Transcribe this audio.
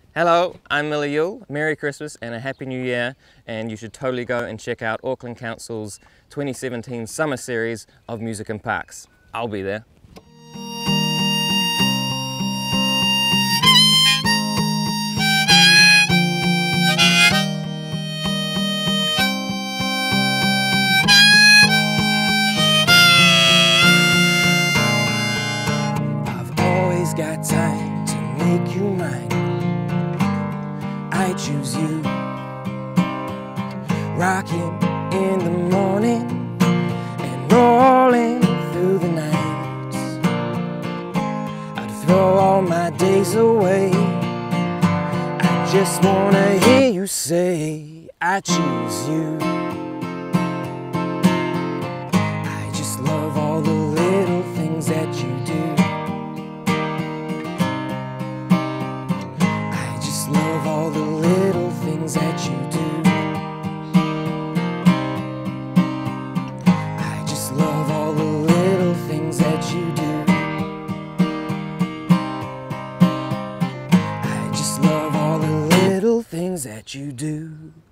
Hello, I'm Miller Yule. Merry Christmas and a Happy New Year, and you should totally go and check out Auckland Council's 2017 Summer Series of Music and Parks. I'll be there. I've always got time to make you mine. I choose you, rocking in the morning and rolling through the nights. I'd throw all my days away. I just wanna hear you say, I choose you. I just love all the little things that you do. Love all the little things that you do. I just love all the little things that you do. I just love all the little things that you do.